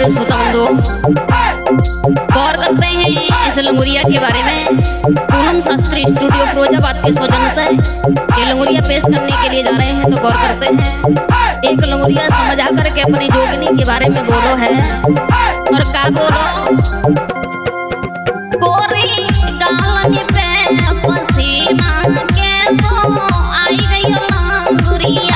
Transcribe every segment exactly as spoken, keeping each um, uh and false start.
मेरे श्रोता बंधुओं, गौर करते हैं इस लंगुरिया के बारे में। पूनम शास्त्री स्टूडियो फिरोजाबाद के सौजन्य से ये लंगुरिया पेश करने के लिए जा रहे हैं, तो गौर करते हैं। एक लंगुरिया समझा करके अपनी जोगनी के बारे में बोलो है, और का बोलो, गोरी गालन पे पसीना कैसो आई गई लंगुरिया।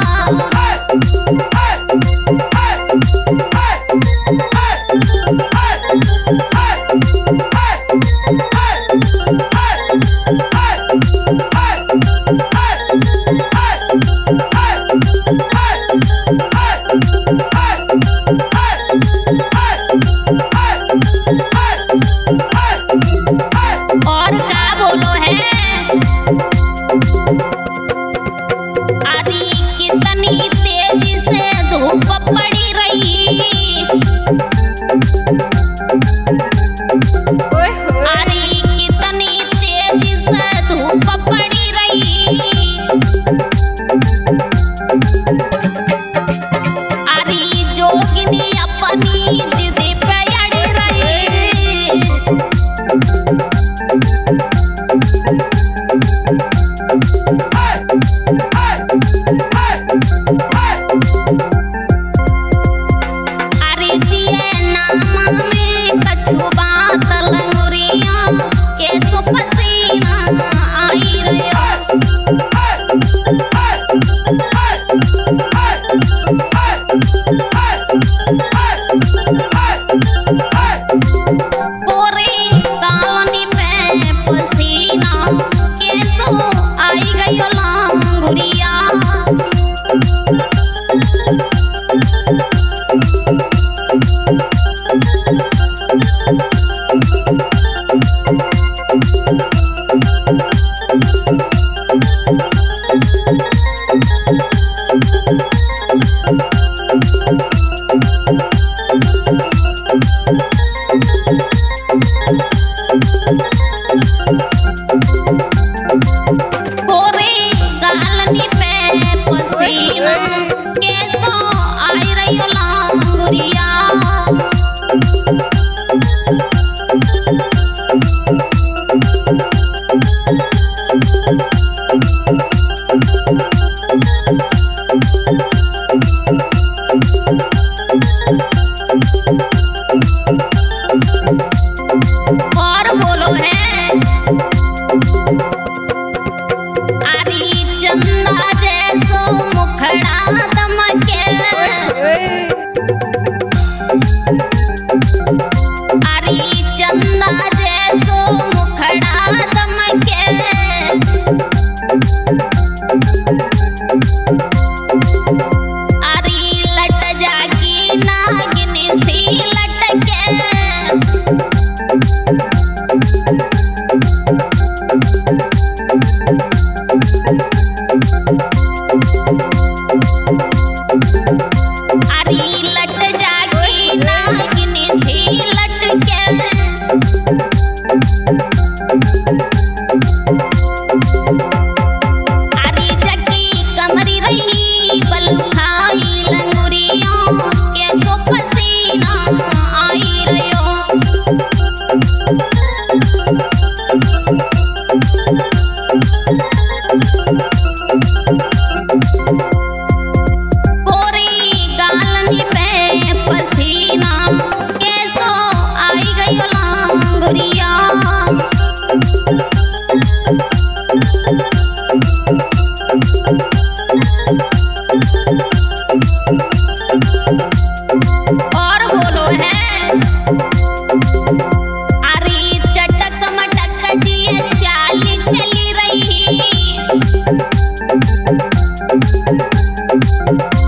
और का बोलो है, अरे कितनी तेजी से धूप पड़ी रही, अरे कितनी तेजी से धूप पड़ी रही, अरे जोगिनी अपनी जिद पे अड़ी रही, अरे दिए नामा में कछु बात लंगुरिया के सो पसीना आई रहो। गोरी गानी पे पसीना के सो आई गई लंगुरिया। गोरी गालनी पे पसीना कैसो आई रही लंगुरिया। और बोलो है, अरे चंदा जैसो मुखड़ा दमके, अरे चंदा जैसो मुखड़ा दमके, अरे लट जागी नागिनी सी लटके, अरे लट जागी नागिनी सी लटके, अरे जगी कमरी रही बलू खाई लंगुरिया के सो पसीना आई रहो। गोरी गालनी पे पसीना कैसो आई गई लंगुरिया। और बोलो है, अरे चटक मटक दिए चाली चली रही,